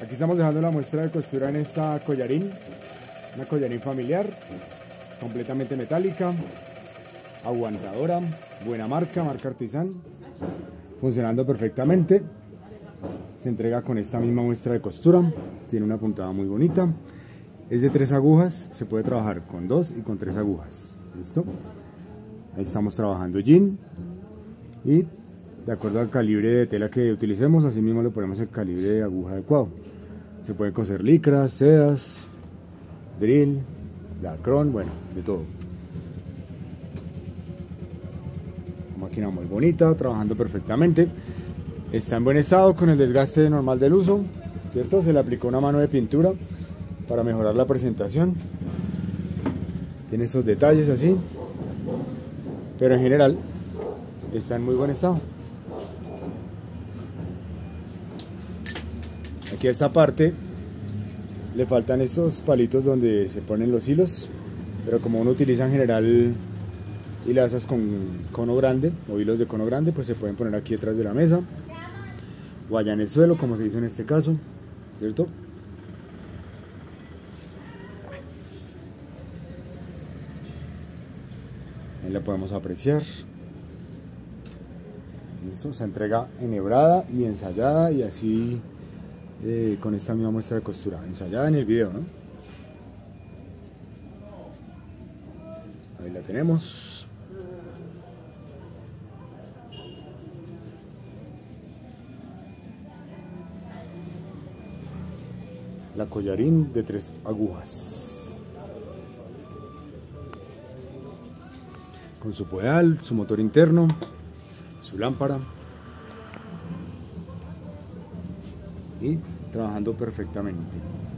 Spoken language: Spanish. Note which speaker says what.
Speaker 1: Aquí estamos dejando la muestra de costura en esta collarín, una collarín familiar, completamente metálica, aguantadora, buena marca Artisan, funcionando perfectamente. Se entrega con esta misma muestra de costura, tiene una puntada muy bonita, es de 3 agujas, se puede trabajar con 2 y con 3 agujas. ¿Listo? Ahí estamos trabajando jean y de acuerdo al calibre de tela que utilicemos, así mismo le ponemos el calibre de aguja adecuado. Se pueden coser licras, sedas, drill, lacrón, bueno, de todo. Una máquina muy bonita, trabajando perfectamente. Está en buen estado con el desgaste normal del uso, ¿cierto? Se le aplicó una mano de pintura para mejorar la presentación. Tiene esos detalles así, pero en general está en muy buen estado. Aquí a esta parte le faltan estos palitos donde se ponen los hilos, pero como uno utiliza en general hilazas con cono grande o hilos de cono grande, pues se pueden poner aquí detrás de la mesa o allá en el suelo, como se hizo en este caso, ¿cierto? Ahí la podemos apreciar. Listo, se entrega enhebrada y ensayada y así con esta misma muestra de costura, ensayada en el video, ¿no? Ahí la tenemos. La collarín de 3 agujas. Con su pedal, su motor interno, su lámpara. Y trabajando perfectamente.